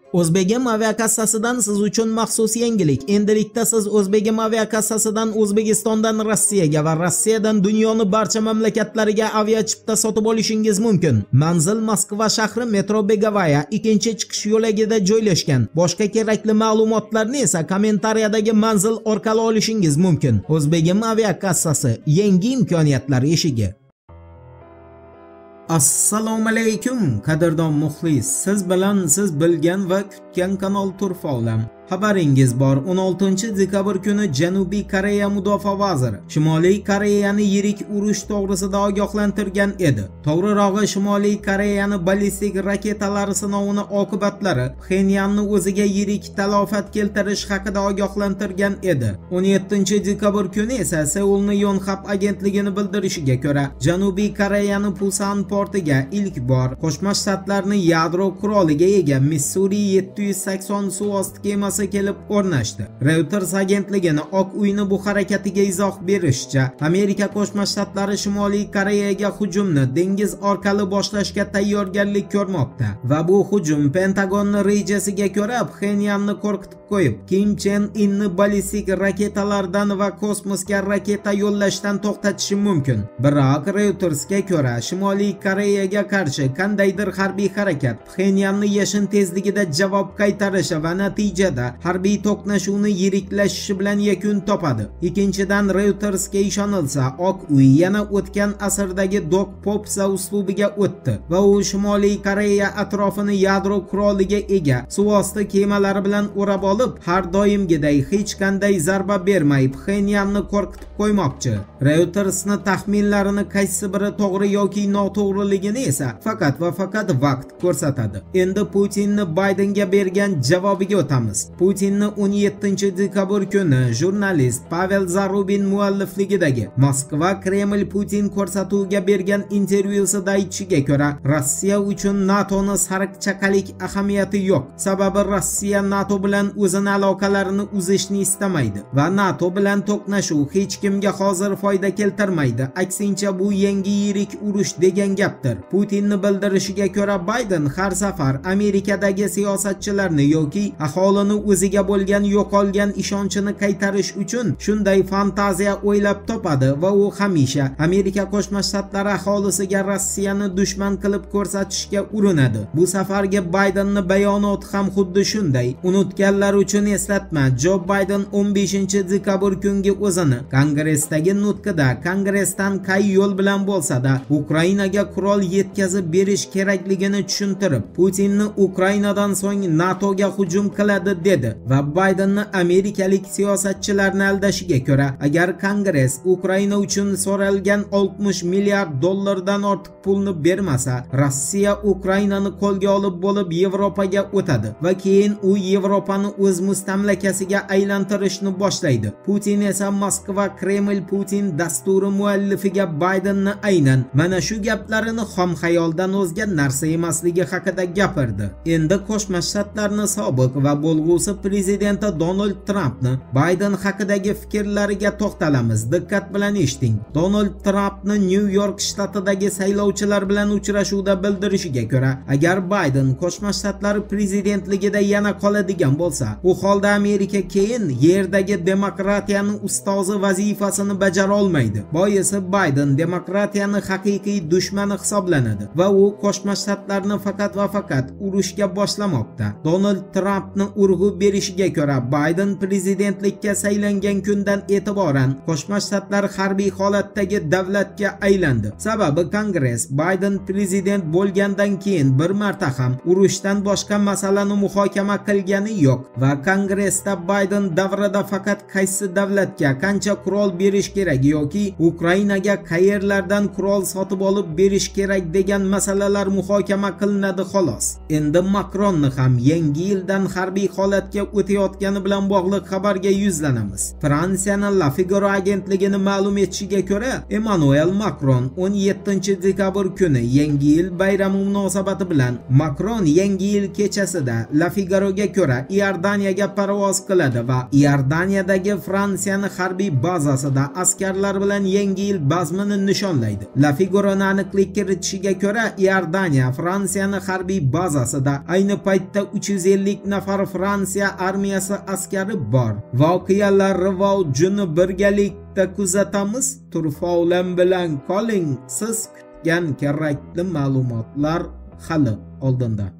O'zbegim aviakassasidan siz uchun maxsus yangilik. Endilikda siz O'zbegim aviakassasidan O'zbekistondan Rossiyaga va Rossiyadan dunyoning barcha mamlakatlariga aviachipta sotib olishingiz mumkin. Manzil Moskva shahri metro Begovaya 2-chiqish yo'lagida joylashgan. Boshqa kerakli ma'lumotlarni esa kommentariyadagi manzil orqali olishingiz mumkin. O'zbegim aviakassasi, yangi imkoniyatlar eshigi. Assalomu alaykum qadrdon muxlis. Siz bilan siz bilgan va kutgan kanal Turfa-olam. Xabaringiz bor, 16 dekabr kuni Janubiy Koreya mudofaa vaziri Shimoliy Koreyani yirik urush to'g'risida ogohlantirgan edi. To'g'rirog'i, Shimoliy Koreyani ballistik raketalar sinovini oqibatlari Pxenyanni o'ziga yirik talofat keltirish haqida ogohlantirgan edi. 17 dekabr kuni esa Seulni Yonhap agentligining bildirishiga ko'ra, Janubiy Koreyani Pusan portiga ilk bor Qo'shma Shtatlarning yadro quroliga ega Missouri 780 suvosti kemasi kelib o'rnashdi. Reuters agentligining Oq uyni bu harakatiga izoh berishicha, Amerika Qo'shma Shtatlari Shimoliy Koreyaga hujumni dengiz orqali boshlashga tayyorgarlik ko'rmoqda va bu hujum Pentagonning rejasiga ko'ra Pxenyanni qo'rqitib qo'yib, Kim Chen Inni ballistik raketalardan va kosmosga raketa yo'llashdan to'xtatishi mumkin. Biroq Reutersga ko'ra, Shimoliy Koreyaga qarshi qandaydir harbiy harakat Pxenyanni yashin tezligida javob qaytarishi va natijada harbiy to'qnashuvni yiriklashishi bilan yakun topadi. Ikkinchidan, Reutersga ishonilsa, Oq uy yana o'tgan asrdagi Doc Popsa uslubiga o'tdi va u Shimoliy Koreya atrofini yadro quroliga ega suvosti kemalari bilan o'rab olib, har doimgiday hech qanday zarba bermay Pxenyanni qo'rqitib qo'ymoqchi. Reutersning taxminlarini qaysi biri to'g'ri yoki noto'g'riligini esa faqat va faqat vaqt ko'rsatadi. Endi Putinni Baydenga bergan javobiga o'tamiz. Putinni 17 dekabr kuni jurnalist Pavel Zarubin muallifligidagi Moskva Kreml Putin ko'rsatuviga bergan intervyusida aytishiga ko'ra, Rossiya uchun NATOning sariqchaqalik ahamiyati yo'q. Sababi Rossiya NATO bilan o'zining aloqalarini uzishni istamaydi va NATO bilan to'qnashuv hech kimga hozir foyda keltirmaydi. Aksincha, bu yangi yirik urush degan gapdir. Putinning bildirishiga ko'ra, Bayden har safar Amerikadagi siyosatchilarni yoki aholini o'ziga bo'lgan yo'qolgan ishonchini qaytarish uchun shunday fantaziya o'ylab topadi va u hamisha Amerika Qo'shma Shtatlari aholisiga Rossiyani dushman qilib ko'rsatishga urinadi. Bu safargi Baydenning bayonoti ham xuddi shunday. Unutganlar uchun eslatma: Jo Bayden 15 dekabr kungi o'zini Kongressdagi nutqida Kongressdan qay yo'l bilan bo'lsa-da Ukrainaga qurol yetkazib berish kerakligini tushuntirib, Putinni Ukrainadan so'ng NATOga hujum qiladi dedi va Baydenni amerikalik siyosatchilarni aldashiga ko'ra, agar Kongress Ukraina uchun so'ralgan 60 milliard dollardan ortiq pulni bermasa, Rossiya Ukrainani qo'lga olib bo'lib Yevropaga o'tadi va keyin u Yevropani o'z mustamlakasiga aylantirishni boshlaydi. Putin esa Moskva Kreml Putin dasturi muallifiga Baydenni aynan mana shu gaplarini xom xayoldan o'zga narsa emasligi haqida gapirdi. Endi Qo'shma Shtatlarning sobiq va bo'lg'usi prezidenti Donald Trampni Bayden haqidagi fikrlariga to'xtalamiz. Diqqat bilan eshiting. Donald Trampni New York shtatidagi saylovchilar bilan uchrashuvda bildirishiga ko'ra, agar Bayden Qo'shma Shtatlari prezidentligida yana qoladigan bo'lsa, u holda Amerika keyin yerdagi demokratiyaning ustozi vazifasini bajara olmaydi. Boisi Bayden demokratiyaning haqiqiy dushmani hisoblanadi va u Qo'shma Shtatlarni faqat va faqat urushga boshlamoqda. Donald Trampni urg'u berishiga ko'ra, Bayden prezidentlikka saylangan kundan e'tiboran Qo'shma Shtatlar harbiy holatdagi davlatga aylandi. Sababi Kongress Bayden prezident bo'lgandan keyin bir marta ham urushdan boshqa masalani muhokama qilgani yo'q va Kongressda Bayden davrida faqat qaysi davlatga qancha qurol berish kerak yoki Ukrainaga qayerlardan qurol sotib olib berish kerak degan masalalar muhokama qilinadi xolos. Endi Makronni ham yangi yildan harbiy holatga o'tayotgani bilan bog'liq xabarga yuzlanamiz. Fransiyaning La Figaro agentligining ma'lum etishiga ko'ra, Emmanuel Macron 17 dekabr kuni yangi yil bayrami munosabati bilan Macron yangi yil kechasida La Figaroga ko'ra Iordaniyaga parvoz qiladi va Iordaniyadagi Fransiyani harbiy bazasida askarlar bilan Yangi yil bazmini nishonlaydi. La Figuro'ning aniqlik kiritishiga ko'ra, Iordaniya Fransiyani harbiy bazasida ayni paytda 350 nafar Fransiya armiyasi askari bor. Voqealar rivojini birgalikda kuzatamiz. Turfovlan bilan qoling. Siz kutgan kerakli ma'lumotlar hali oldinda.